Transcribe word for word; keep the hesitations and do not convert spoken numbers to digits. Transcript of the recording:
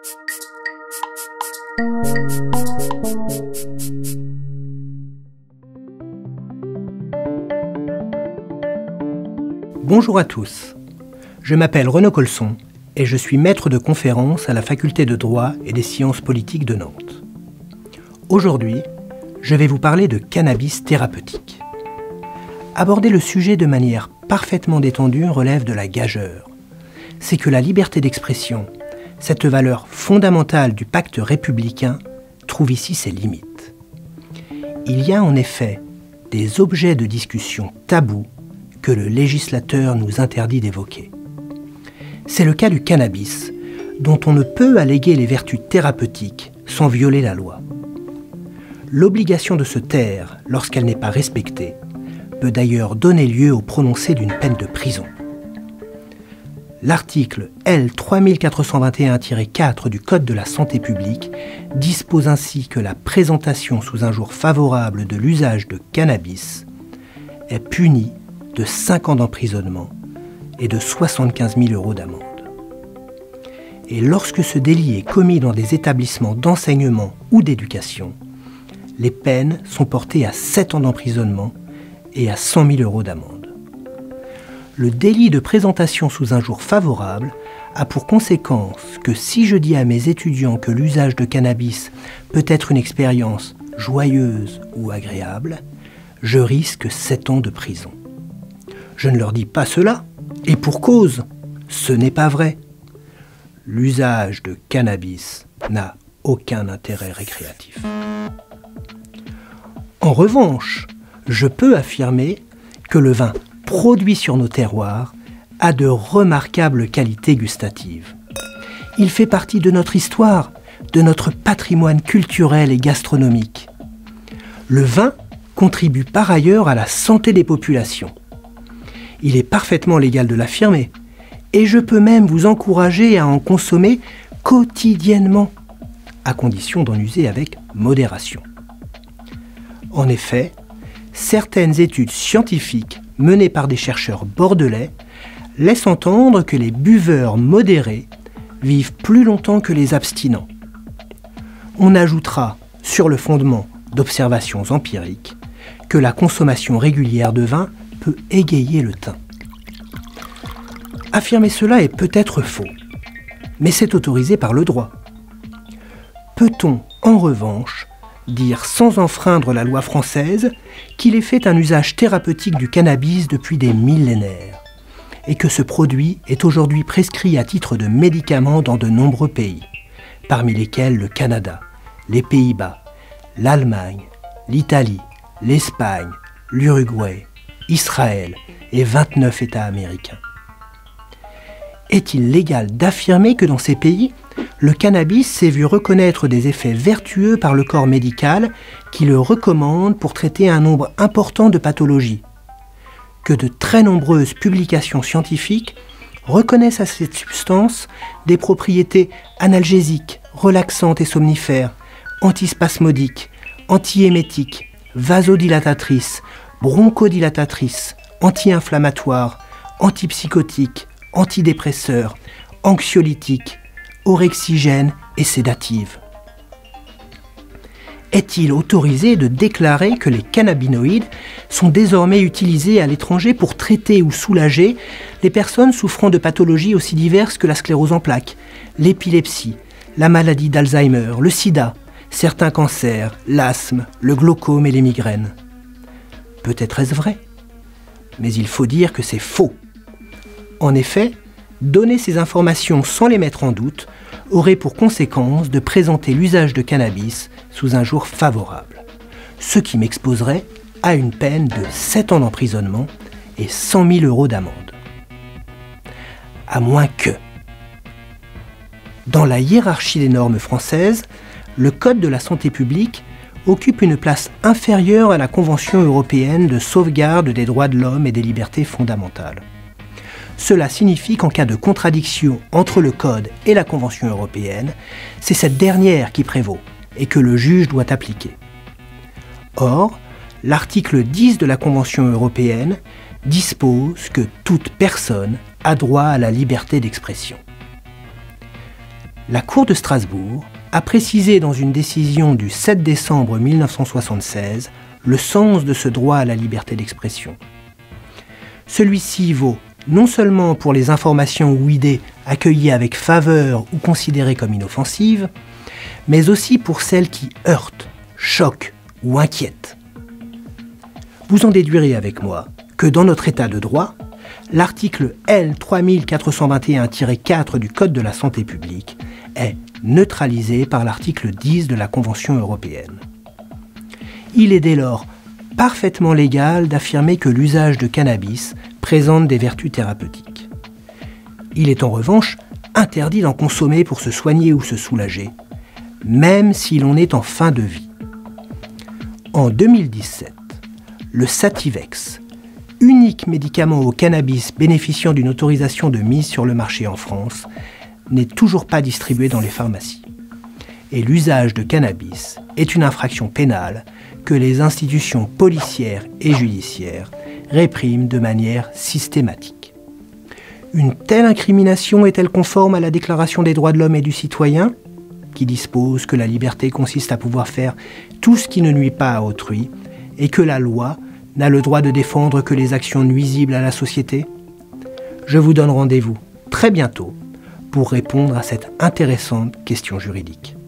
Bonjour à tous, je m'appelle Renaud Colson et je suis maître de conférence à la faculté de droit et des sciences politiques de Nantes. Aujourd'hui, je vais vous parler de cannabis thérapeutique. Aborder le sujet de manière parfaitement détendue relève de la gageure. C'est que la liberté d'expression, cette valeur fondamentale du pacte républicain, trouve ici ses limites. Il y a en effet des objets de discussion tabous que le législateur nous interdit d'évoquer. C'est le cas du cannabis, dont on ne peut alléguer les vertus thérapeutiques sans violer la loi. L'obligation de se taire lorsqu'elle n'est pas respectée peut d'ailleurs donner lieu au prononcé d'une peine de prison. L'article L trois mille quatre cent vingt et un tiret quatre du Code de la santé publique dispose ainsi que la présentation sous un jour favorable de l'usage de cannabis est punie de cinq ans d'emprisonnement et de soixante-quinze mille euros d'amende. Et lorsque ce délit est commis dans des établissements d'enseignement ou d'éducation, les peines sont portées à sept ans d'emprisonnement et à cent mille euros d'amende. Le délit de présentation sous un jour favorable a pour conséquence que si je dis à mes étudiants que l'usage de cannabis peut être une expérience joyeuse ou agréable, je risque sept ans de prison. Je ne leur dis pas cela, et pour cause, ce n'est pas vrai. L'usage de cannabis n'a aucun intérêt récréatif. En revanche, je peux affirmer que le vin produit sur nos terroirs a de remarquables qualités gustatives. Il fait partie de notre histoire, de notre patrimoine culturel et gastronomique. Le vin contribue par ailleurs à la santé des populations. Il est parfaitement légal de l'affirmer, et je peux même vous encourager à en consommer quotidiennement, à condition d'en user avec modération. En effet, certaines études scientifiques menées par des chercheurs bordelais laissent entendre que les buveurs modérés vivent plus longtemps que les abstinents. On ajoutera, sur le fondement d'observations empiriques, que la consommation régulière de vin peut égayer le teint. Affirmer cela est peut-être faux, mais c'est autorisé par le droit. Peut-on, en revanche, dire sans enfreindre la loi française qu'il est fait un usage thérapeutique du cannabis depuis des millénaires et que ce produit est aujourd'hui prescrit à titre de médicament dans de nombreux pays, parmi lesquels le Canada, les Pays-Bas, l'Allemagne, l'Italie, l'Espagne, l'Uruguay, Israël et vingt-neuf États américains. Est-il légal d'affirmer que dans ces pays, le cannabis s'est vu reconnaître des effets vertueux par le corps médical qui le recommande pour traiter un nombre important de pathologies? Que de très nombreuses publications scientifiques reconnaissent à cette substance des propriétés analgésiques, relaxantes et somnifères, antispasmodiques, antiémétiques, vasodilatatrices, bronchodilatatrices, anti-inflammatoires, antipsychotiques, antidépresseurs, anxiolytiques, orexigènes et sédatives. Est-il autorisé de déclarer que les cannabinoïdes sont désormais utilisés à l'étranger pour traiter ou soulager les personnes souffrant de pathologies aussi diverses que la sclérose en plaques, l'épilepsie, la maladie d'Alzheimer, le sida, certains cancers, l'asthme, le glaucome et les migraines? Peut-être est-ce vrai, mais il faut dire que c'est faux. En effet, donner ces informations sans les mettre en doute aurait pour conséquence de présenter l'usage de cannabis sous un jour favorable, ce qui m'exposerait à une peine de sept ans d'emprisonnement et cent mille euros d'amende. À moins que, dans la hiérarchie des normes françaises, le Code de la santé publique occupe une place inférieure à la Convention européenne de sauvegarde des droits de l'homme et des libertés fondamentales. Cela signifie qu'en cas de contradiction entre le Code et la Convention européenne, c'est cette dernière qui prévaut et que le juge doit appliquer. Or, l'article dix de la Convention européenne dispose que toute personne a droit à la liberté d'expression. La Cour de Strasbourg a précisé dans une décision du sept décembre mille neuf cent soixante-seize le sens de ce droit à la liberté d'expression. Celui-ci vaut non seulement pour les informations ou idées accueillies avec faveur ou considérées comme inoffensives, mais aussi pour celles qui heurtent, choquent ou inquiètent. Vous en déduirez avec moi que dans notre état de droit, l'article L trois mille quatre cent vingt et un tiret quatre du Code de la santé publique est neutralisé par l'article dix de la Convention européenne. Il est dès lors parfaitement légal d'affirmer que l'usage de cannabis présente des vertus thérapeutiques. Il est en revanche interdit d'en consommer pour se soigner ou se soulager, même si l'on est en fin de vie. En deux mille dix-sept, le Sativex, unique médicament au cannabis bénéficiant d'une autorisation de mise sur le marché en France, n'est toujours pas distribué dans les pharmacies. Et l'usage de cannabis est une infraction pénale que les institutions policières et judiciaires répriment de manière systématique. Une telle incrimination est-elle conforme à la Déclaration des droits de l'homme et du citoyen, qui dispose que la liberté consiste à pouvoir faire tout ce qui ne nuit pas à autrui et que la loi n'a le droit de défendre que les actions nuisibles à la société? Je vous donne rendez-vous très bientôt pour répondre à cette intéressante question juridique.